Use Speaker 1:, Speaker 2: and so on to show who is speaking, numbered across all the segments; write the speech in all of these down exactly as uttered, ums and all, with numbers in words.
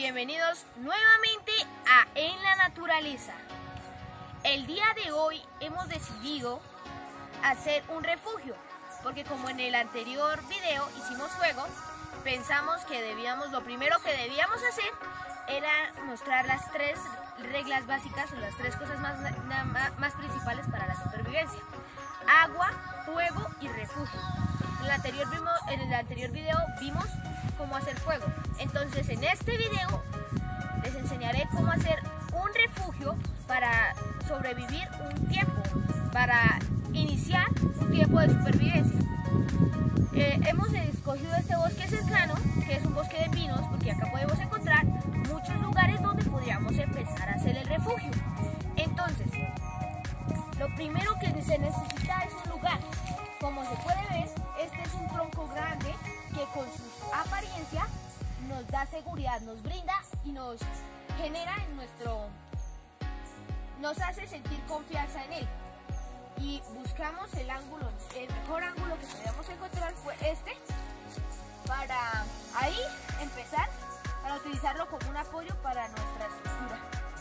Speaker 1: bienvenidos nuevamente a En la Naturaleza. El día de hoy hemos decidido hacer un refugio, porque como en el anterior video hicimos fuego, pensamos que debíamos, lo primero que debíamos hacer era mostrar las tres reglas básicas o las tres cosas más, más principales para la supervivencia: agua, fuego y refugio. En el anterior, vimos, en el anterior video vimos cómo hacer fuego. Entonces en este video les enseñaré cómo hacer un refugio para sobrevivir un tiempo, para iniciar un tiempo de supervivencia. Eh, hemos escogido este bosque cercano, que es un bosque de pinos, porque acá podemos encontrar muchos lugares donde podríamos empezar a hacer el refugio. Entonces, lo primero que se necesita es un lugar. Como se puede ver, este es un tronco grande que con su apariencia nos da seguridad, nos brinda y nos genera en nuestro, nos hace sentir confianza en él. Y buscamos el ángulo, el mejor ángulo que podíamos encontrar fue este, para ahí empezar, para utilizarlo como un apoyo para nuestra estructura.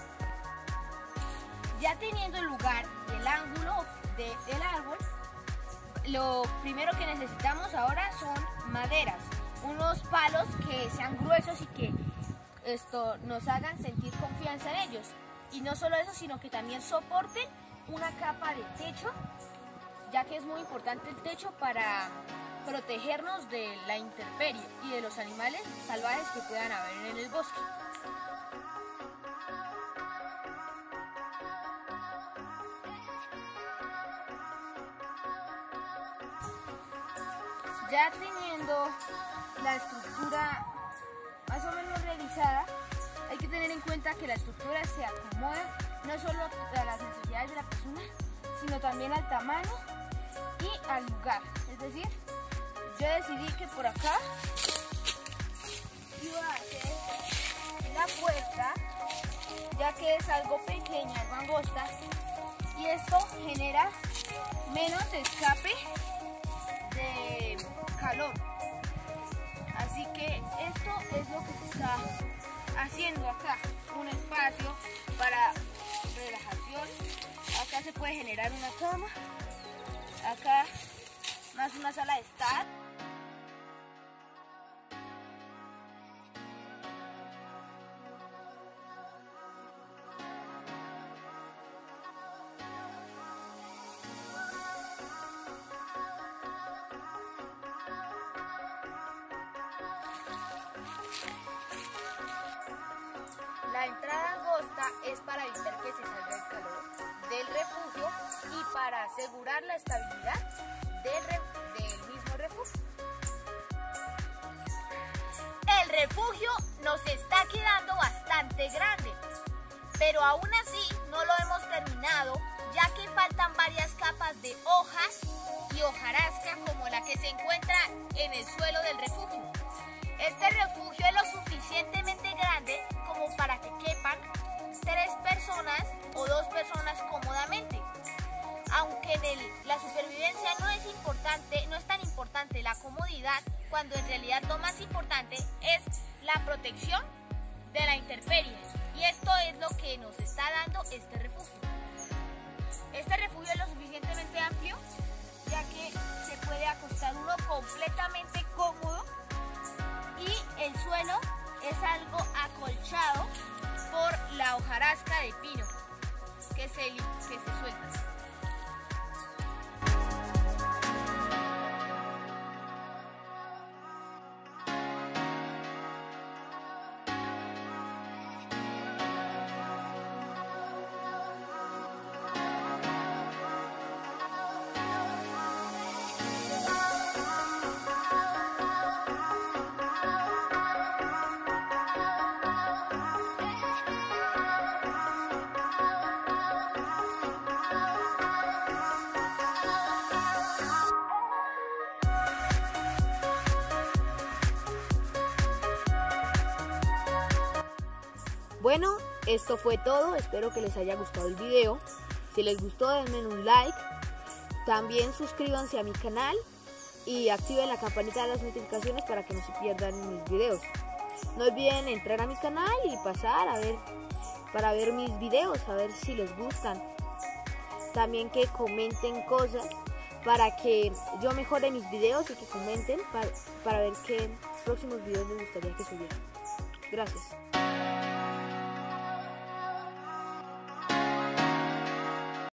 Speaker 1: Ya teniendo el lugar, el ángulo de, del árbol, lo primero que necesitamos ahora son maderas, unos palos que sean gruesos y que esto nos hagan sentir confianza en ellos. Y no solo eso, sino que también soporten una capa de techo, ya que es muy importante el techo para protegernos de la intemperie y de los animales salvajes que puedan haber en el bosque. Ya teniendo la estructura más o menos realizada, hay que tener en cuenta que la estructura se acomoda no solo a las necesidades de la persona, sino también al tamaño y al lugar. Es decir, yo decidí que por acá iba a hacer la puerta, ya que es algo pequeña, algo angosta, y esto genera menos escape de calor. Así que esto es lo que se está haciendo acá, un espacio para relajación. Acá se puede generar una cama, acá más una sala de estar. La entrada angosta es para evitar que se salga el calor del refugio y para asegurar la estabilidad del, re del mismo refugio. El refugio nos está quedando bastante grande, pero aún así no lo hemos terminado, ya que faltan varias capas de hojas y hojarasca como la que se encuentra en el suelo del refugio. Este refugio es lo suficientemente grande como para que quepan tres personas o dos personas cómodamente. Aunque en el, la supervivencia no es importante, no es tan importante la comodidad, cuando en realidad lo más importante es la protección de la intemperie. Y esto es lo que nos está dando este refugio. Este refugio es lo suficientemente amplio, ya que se puede acostar uno completamente cómodo. Y el suelo es algo acolchado por la hojarasca de pino que se, que se suelta. Bueno, esto fue todo, espero que les haya gustado el video. Si les gustó, denme un like, también suscríbanse a mi canal y activen la campanita de las notificaciones para que no se pierdan mis videos.
Speaker 2: No olviden entrar a mi canal y pasar a ver, para ver mis videos, a ver si les gustan. También que comenten cosas para que yo mejore mis videos y que comenten para, para ver qué próximos videos les gustaría que subiera. Gracias.